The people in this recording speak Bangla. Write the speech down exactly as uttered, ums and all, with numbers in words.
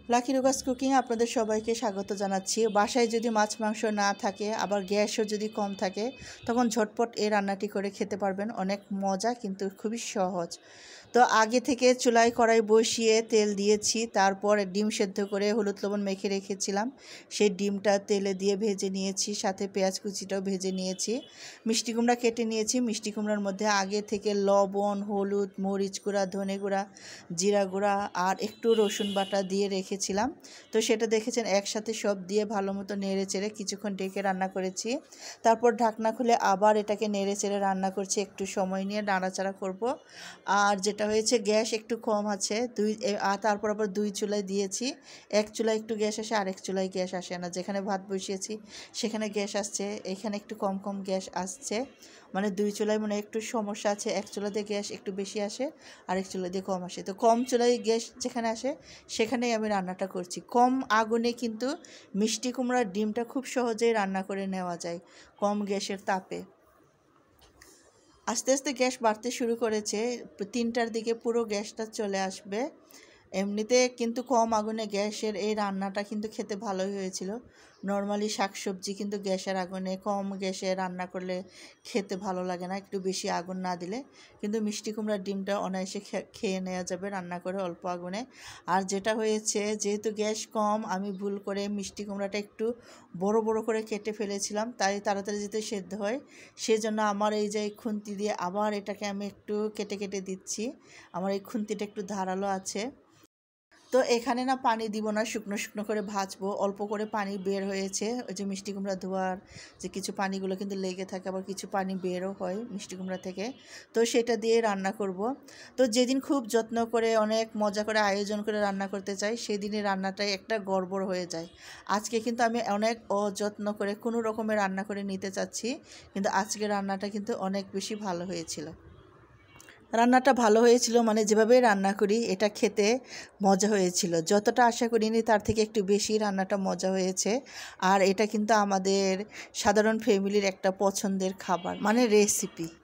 লাকি রুকাস কুকিং আপনাদের সবাইকে স্বাগত জানাচ্ছি। বাসায় যদি মাছ মাংস না থাকে, আবার গ্যাসও যদি কম থাকে, তখন ঝটপট এই রান্নাটি করে খেতে পারবেন। অনেক মজা, কিন্তু খুবই সহজ। তো আগে থেকে চুলায় কড়াই বসিয়ে তেল দিয়েছি, তারপর ডিম সেদ্ধ করে হলুদ লবণ মেখে রেখেছিলাম, সেই ডিমটা তেলে দিয়ে ভেজে নিয়েছি, সাথে পেঁয়াজ কুচিটাও ভেজে নিয়েছি। মিষ্টি কুমড়া কেটে নিয়েছি। মিষ্টি কুমড়ার মধ্যে আগে থেকে লবণ, হলুদ, মরিচ গুঁড়া, ধনে গুঁড়া, জিরা গুঁড়া আর একটু রসুন বাটা দিয়ে রেখেছিলাম। তো সেটা দেখেছেন একসাথে সব দিয়ে ভালো মতো নেড়ে চেড়ে কিছুক্ষণ ঢেকে রান্না করেছি। তারপর ঢাকনা খুলে আবার এটাকে নেড়ে চেড়ে রান্না করছি, একটু সময় নিয়ে নাড়াচাড়া করব। আর যেটা হয়েছে, গ্যাস একটু কম আছে, দুই আর তারপর আবার দুই চুলায় দিয়েছি। এক চুলায় একটু গ্যাস আসে, আরেক চুলায় গ্যাস আসে না। যেখানে ভাত বসিয়েছি সেখানে গ্যাস আসছে, এখানে একটু কম কম গ্যাস আসছে। মানে দুই চুলায় মানে একটু সমস্যা আছে, এক চুলাতে গ্যাস একটু বেশি আসে, আরেক চুলা দিয়ে কম আসে। তো কম চুলায় গ্যাস যেখানে আসে সেখানেই আমি রান্নাটা করছি। কম আগুনে কিন্তু মিষ্টি কুমড়ার ডিমটা খুব সহজেই রান্না করে নেওয়া যায় কম গ্যাসের তাপে। আস্তে আস্তে গ্যাস বাড়তে শুরু করেছে, তিনটার দিকে পুরো গ্যাসটা চলে আসবে। এমনিতে কিন্তু কম আগুনে গ্যাসের এই রান্নাটা কিন্তু খেতে ভালোই হয়েছিল। নর্মালি শাকসবজি কিন্তু গ্যাসের আগুনে কম গ্যাসে রান্না করলে খেতে ভালো লাগে না, একটু বেশি আগুন না দিলে। কিন্তু মিষ্টি কুমড়ার ডিমটা অনায়াসে খেয়ে নেওয়া যাবে রান্না করে অল্প আগুনে। আর যেটা হয়েছে, যেহেতু গ্যাস কম, আমি ভুল করে মিষ্টি কুমড়াটা একটু বড় বড় করে কেটে ফেলেছিলাম, তাই তাড়াতাড়ি যেতে সেদ্ধ হয়। সেজন্য আমার এই যে খুন্তি দিয়ে আবার এটাকে আমি একটু কেটে কেটে দিচ্ছি। আমার এই খুন্তিটা একটু ধারালো আছে। তো এখানে না পানি দিব না, শুকনো শুকনো করে ভাজবো। অল্প করে পানি বের হয়েছে, ওই যে মিষ্টি কুমড়া ধোয়ার যে কিছু পানিগুলো কিন্তু লেগে থাকে, আবার কিছু পানি বেরও হয় মিষ্টি কুমড়া থেকে। তো সেটা দিয়ে রান্না করব। তো যেদিন খুব যত্ন করে অনেক মজা করে আয়োজন করে রান্না করতে চাই, সেদিনই রান্নাটাই একটা গড়বড় হয়ে যায়। আজকে কিন্তু আমি অনেক অযত্ন করে কোনো রকমের রান্না করে নিতে চাচ্ছি, কিন্তু আজকে রান্নাটা কিন্তু অনেক বেশি ভালো হয়েছিল। রান্নাটা ভালো হয়েছিল মানে যেভাবে রান্না করি এটা খেতে মজা হয়েছিল। যতটা আশা করিনি তার থেকে একটু বেশি রান্নাটা মজা হয়েছে। আর এটা কিন্তু আমাদের সাধারণ ফ্যামিলির একটা পছন্দের খাবার, মানে রেসিপি।